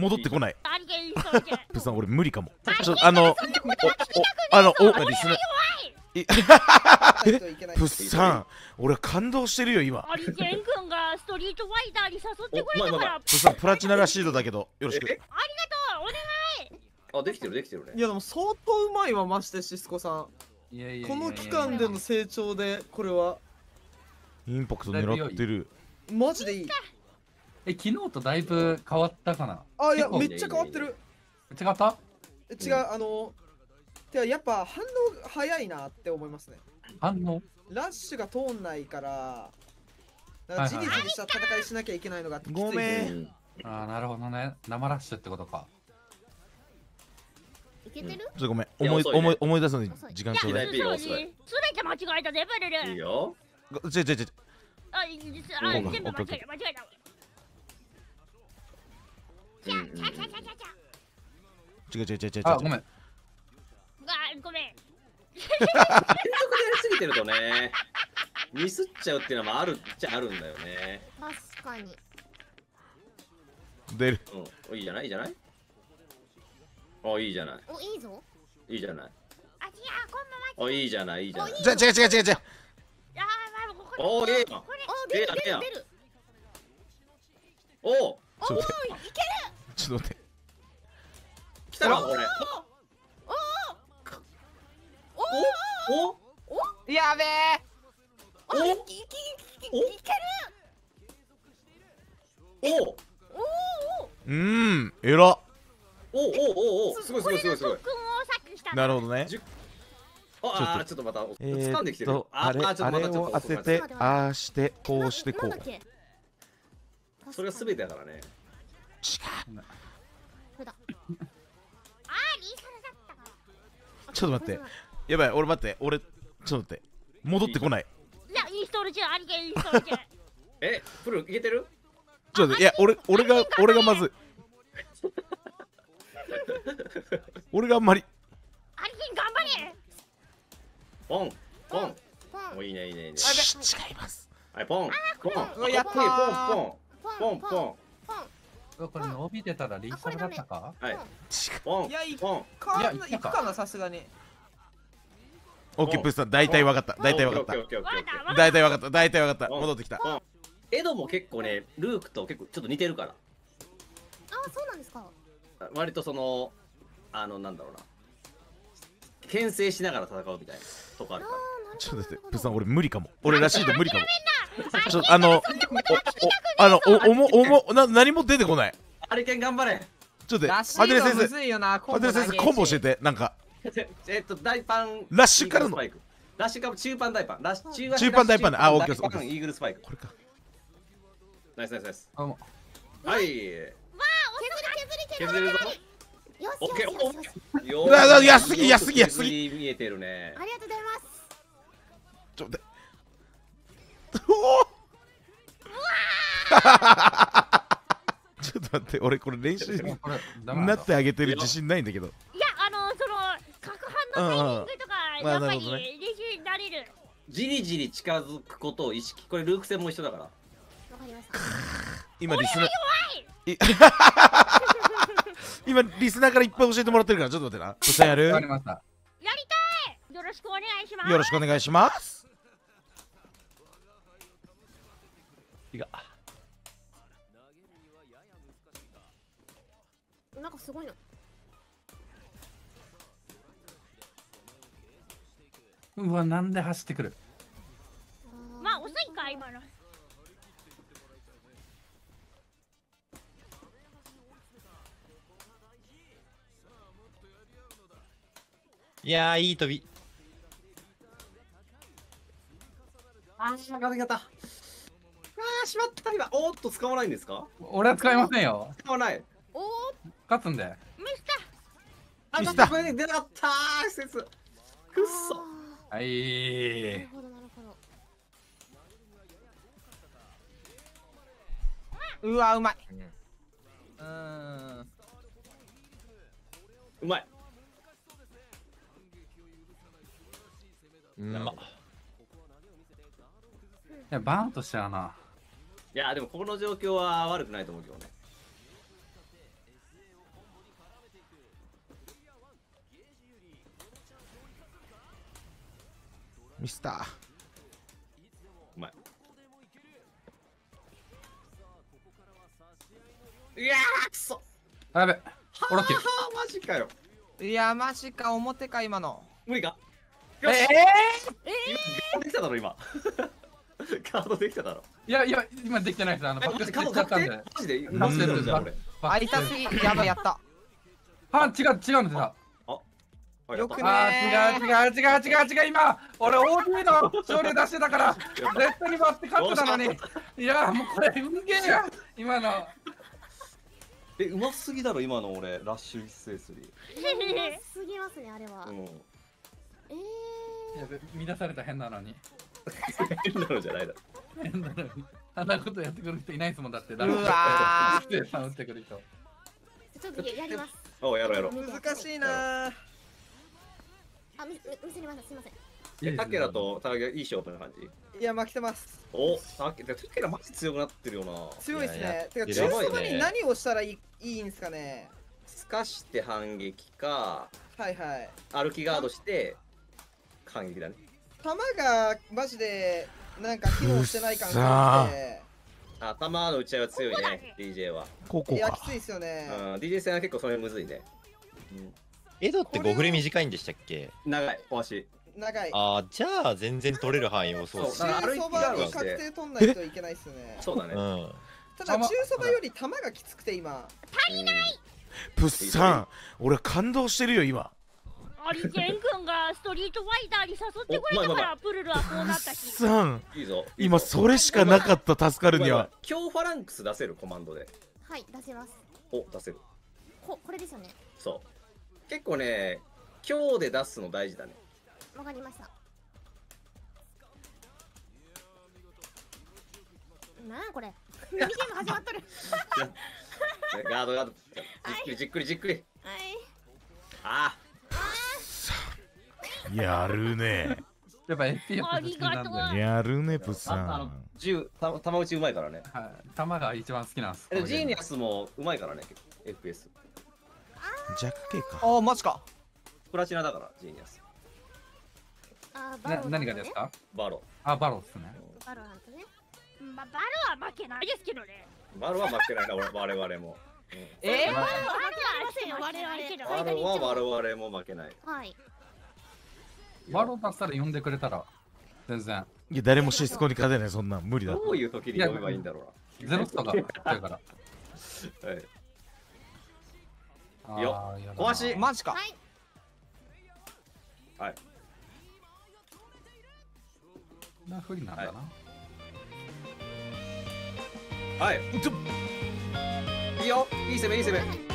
戻ってこない。 ありげんそれで。 プさん俺無理かも。リスナプさん俺感動してるよ今。 ありげん君がストリートファイターに誘ってくれたから。 プさんプラチナらしいのだけどよろしく。 ありがとうお願い。 あ、できてるできてるね。 いやでも相当うまいわマジでシスコさん。 いやいやこの期間での成長でこれはインパクト狙ってる。 マジでいい。 昨日とだいぶ変わったかな。 あ、いや結構めっちゃ変わってる。 違った？ 違うてかやっぱ反応早いなって思いますね。 反応？ ラッシュが通んないからなんかじりじりした戦いしなきゃいけないのがきつい。 ごめん。 ああ、なるほどね。生ラッシュってことか。 いけてる？ ちょっとごめん思い出すのに時間ちょうだい。 すべて間違えたねベルル。 いいよ。 違う。 全部間違えた。 違う。 あ、ごめん。 ごめん。 連続でやりすぎてるとね、ミスっちゃうっていうのもあるっちゃあるんだよね。 確かに。 出る。 うん、いいじゃないいいじゃない。あ、いいじゃない。 お、いいぞ。 いいじゃない。 あ、違う、こんまま。 あ、いいじゃないいいじゃない。 じゃ違う。 おー、ええやん。 出る。 おお。 ちょっと待って。 来たなこれ。おやべえ。 おえら。 すごい。 なるほどね。 ああ、ちょっとまた掴んできてる。 あれを当てて、ああしてこうしてこう。 それが全てだからね。 ちょっと待って。やばい、俺待って。ちょっと待って。戻ってこない。 いや、インストール中、ありげんインストール中。 プルいけてる？ ちょっと待って、いや、俺がまずい。俺があんまり。 ありげん頑張れ。 ポン。お、いいね。 違います。 はい、ポン。 やったー。 ポン。 これ伸びてたらリーサルだったか？ はい。ポン。 いや、行いくかな、さすがに。 オッケー、プーさん、大体わかった。大体わかった。戻ってきた。 エドも結構ね、ルークと結構ちょっと似てるから。 あ、そうなんですか。 割とその、なんだろうな。牽制しながら戦うみたいなとこあるから。 ちょっと待って、プーさん、俺無理かも。俺らしいと無理かも。ちょっと何も出てこない。 ハリケーン頑張れ。 ちょっとラッシュのむずいよな。 ハデレ先生コンボ教えて。なんか大パンラッシュからのラッシュから中パン大パン中パン大パンね。あ、オッケーです。 イーグルスパイク。 これか。 ナイス。 あ、もはい。削れるぞ。オッケー。 安ぎ見えてるね。 ありがとうございます。 ちょっと待って。ちょっと待って、俺これ練習になってあげてる自信ないんだけど。 いや、角反のタイミングとか、やっぱり練習になれる。 じりじり近づくことを意識。これルーク戦も一緒だから。 わかりました。 今リスナーからいっぱい教えてもらってるから、ちょっと待ってな。プさんやる？ わかりました。 やりたい。よろしくお願いします。 よろしくお願いします。 なんかすごいな。 うわ、なんで走ってくる？ まあ遅いか今の。 いやー、いい飛び。 しまった今。おっと使わないんですか？ 俺は使いませんよ。 使わない。 おお、 勝つんで。 ミスター。 ミスターこれ出なかったー。施設。くっそ。 はい。 なるほど。 うわ、うまい。 うまい。 いや、バンとしちゃうな。 いやでもこの状況は悪くないと思うけどね。 ミスター。 うまい。いやーくそ。 あやべ。オロキュー。 マジかよ。 いやマジか表か今の。 無理か。 えよしできただろ今。カードできただろ。 いや今できてないです。バックスカードしちゃったんで。 マジでうましてるじゃん俺。 あいたすぎやばいやった。 違うんですよ。 よくねあー違う今俺 OD の勝利出してたから絶対に割って勝ってたのに。いやもうこれ運ゲーや今の。 うますぎだろ今の俺ラッシュ一斉スリー。 すぎますねあれは。 やべ乱された変なのに。 変なのじゃないだろ。 変なのに。あんなことやってくる人いないですもんだって。 うわー。打ってくる人。 ちょっとやります。 おやろうやろう。 難しいなー。 あ、見せました。すみません。 タケラとタケラいい勝負な感じ。 いや負けてます。 お、タケラマジ強くなってるよな。 強いですね。てかや中そばに何をしたらいいんですかね。 すかして反撃か、 はいはい。 歩きガードして反撃だね。 弾がマジでなんか機能してない感があって。 頭の打ち合いは強いね、DJ は。 ここかいやきついですよね。 DJ 戦は結構それむずいね。 エドって5フレ短いんでしたっけ？ 長い、お足。 長い。 ああ、じゃあ全然取れる範囲をそうっすそうね。 中そばに確定取んないといけないですよね。 そうだね。 ただ中そばより弾がきつくて今。 足りない。 プッサン、俺感動してるよ今。 アリジェン君がストリートファイターに誘ってくれたからプルルはこうなったし。 プッサン、 いいぞ。 今それしかなかった助かるには。 強ファランクス出せるコマンドで。 はい出せます。 お、出せる。 これですよね。 そう。結構ね、強で出すの大事だね。 わかりました。なあこれ。ミニゲーム始まっとる。 ガード。じっくり。 はい。 ああ。やるね。 やっぱ FP ありがとう。 やるねプッサン。 弾打ちうまいからね。 はい。弾が一番好きなんです。 ジーニアスもうまいからね、FPS。 弱系か。 あマジか。 プラチナだからジーニアス。 何がですか？ バロ。 あバロですね。 バロなんてね。バロは負けないですけどね。 バロは負けないな我々も。 バロは負けませんよ我々。 バロは我々も負けない。 はい。 バロ出したら呼んでくれたら全然。 いや誰もシスコに勝てないそんなん無理だ。 どういう時に呼べばいいんだろうな。ゼロとかだから。 はい。よ、壊し。 マジか。 はい。 な不利なんだな。 はい。いいよ、いい攻め。